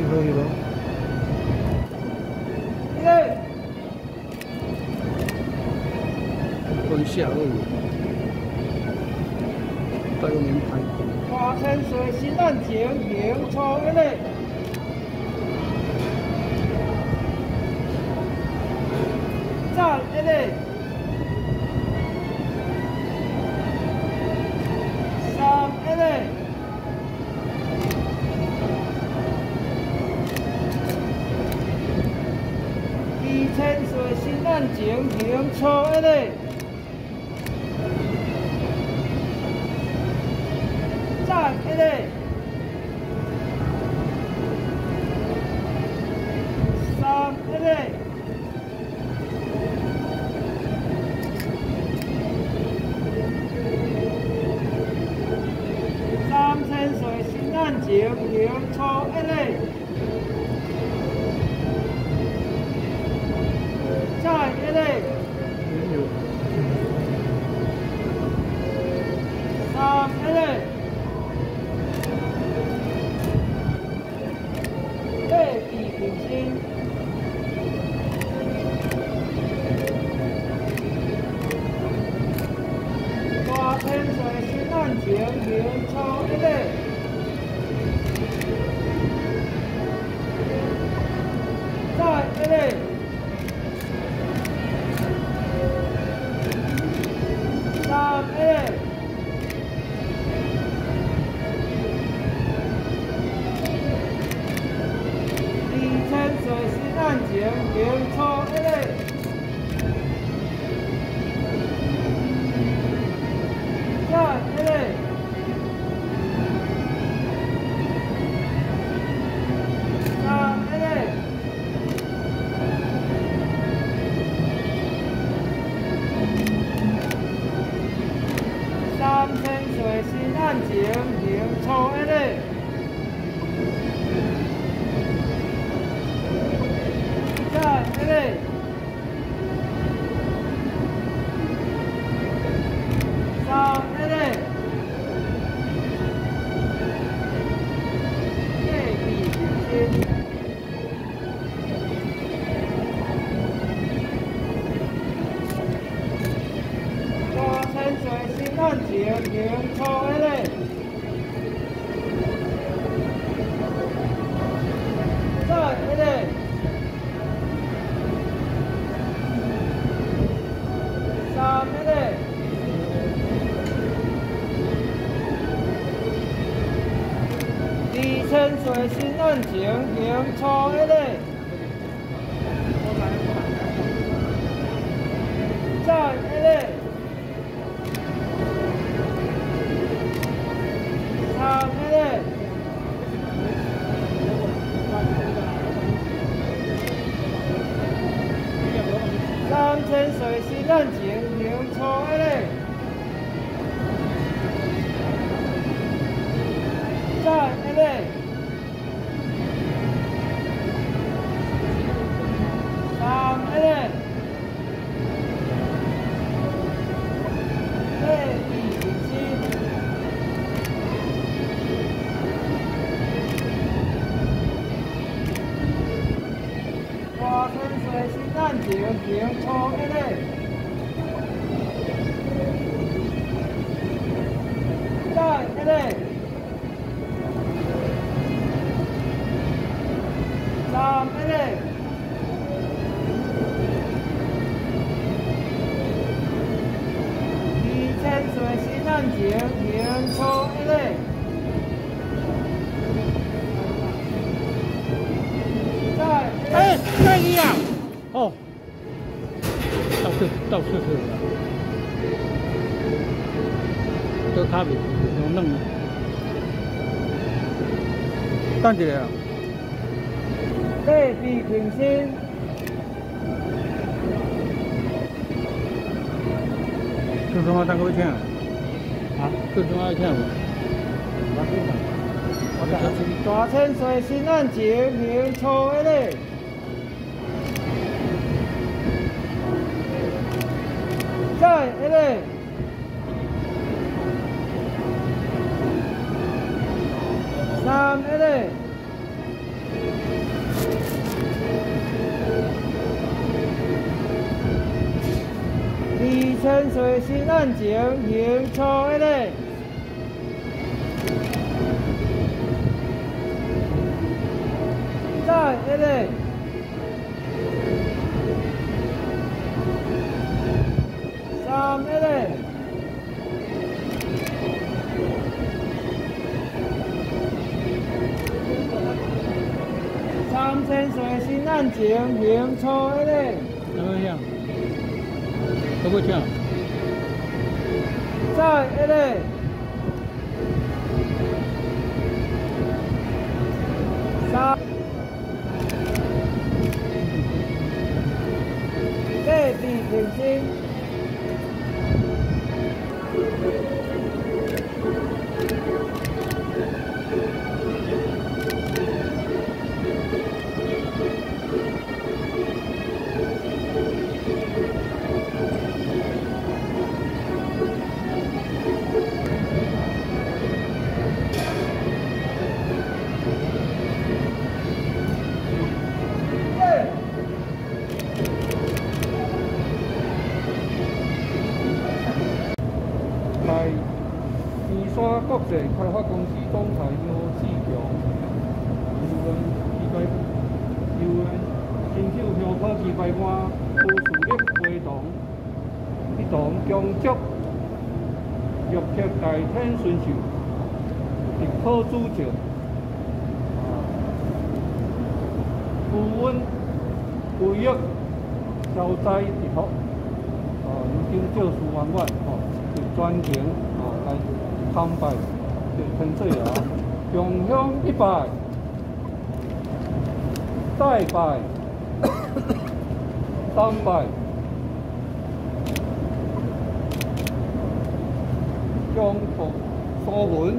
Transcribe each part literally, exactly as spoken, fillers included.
可以了。 对。 蹲下而已，再用名牌。 大千岁新案情迎错一类。站一类。三一类。二千岁新案情迎错一类。站一类。三一类。三千岁新案情迎错一类。站一类。三一类。对比平心。大千岁新案情迎错一类。站一类。三一类。二千岁新案情迎错一类。站一类。三一类。三千岁新案情迎错一类。站一类。三一类。对比平心。大千岁新案情迎错一类。站一类。三一类。二千岁新案情迎错一类。站一类。三一类。三千岁新案情迎错一类。站一类。三一类。对比平心。大千岁新案情迎错一类。站一类。三一类。二千岁新案情迎错一类。站一类。 哎，这一样。哦，到这到这这了，这咖啡有弄了，等一下啊。 对比平心。 这什么单口钱啊？啊，这什么钱不？ 大千岁新案情迎错一类。站一类。三一类。 山水新案情，行初一个。再一个。三一个。三山水新案情，行初一个。 怎么样？可不像？ 再一个。三。地地平心。国际开发公司总裁姚志强，由阮期待由阮新手乡科技台湾区事业会同一同恭祝玉铁大天顺寿的好主席，富温贵玉消灾一福，哦，已经借事圆满，哦，就专程哦来。参拜就天水爷，上香一拜，再拜，三拜，将福所闻，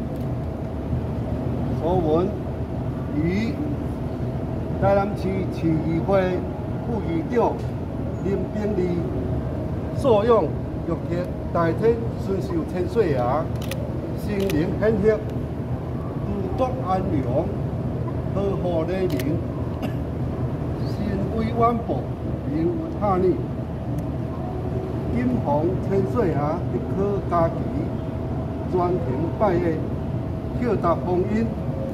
所闻于台南市市议会副议长林炳利所用玉铁大天顺寿千岁爷，心灵显赫，度国安良，呵护黎民，心威远播，名有他呢。金黄千岁爷一颗家旗，专程拜谒，叩答丰音，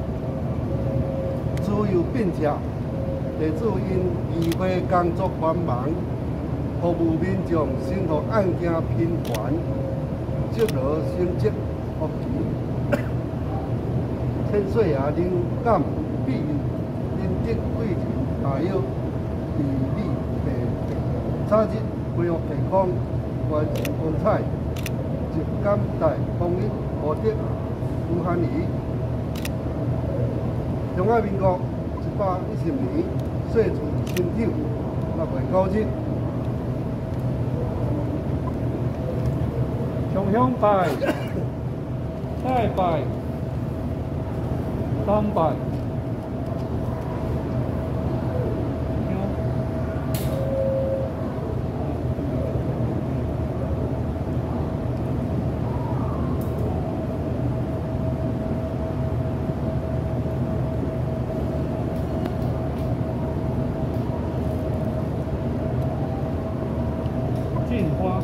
自由并且，地主因议会工作繁忙。服务民众，生活案件频繁，积劳成疾，福气。千岁爷灵感必因德贵人，大有地理地早日恢复健康，完成光彩，集感戴丰益，获得无限宜。中华民国一百一十年岁出辛丑六月九日。 上香拜，再拜，三拜。进花。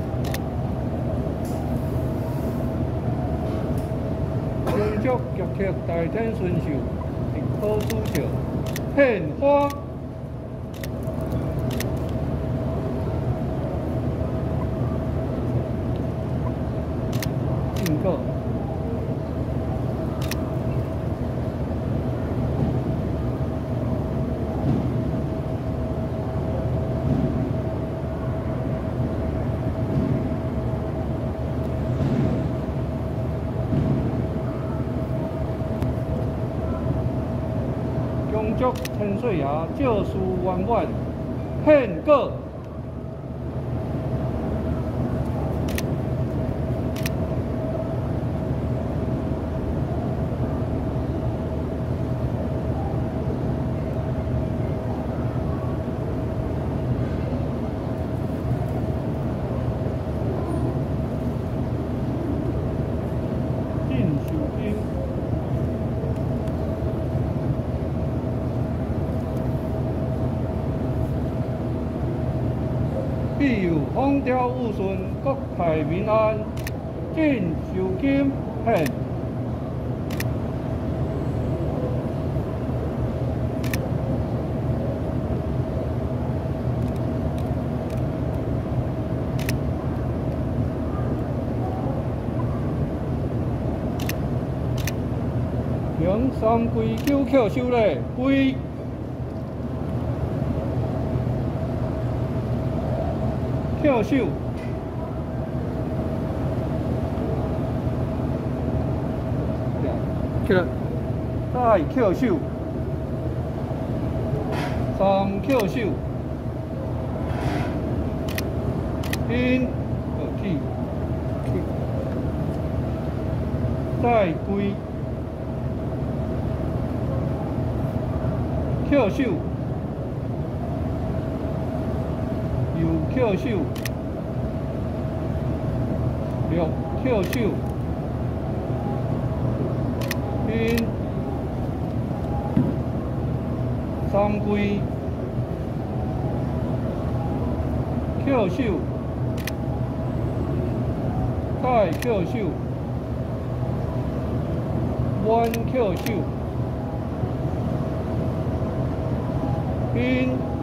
恭祝玉铁大天顺寿，的好主席献花。敬告。恭祝千岁爷借事圆满，献果。进寿兵。 庇佑风调雨顺，国泰民安，敬寿金献。用三跪九叩首礼，跪。 叩首， 起来， 再叩首，三叩首，因呃起，再跪，叩首。 右叩首，六叩首，因三跪，叩首，再叩首，弯叩首，因。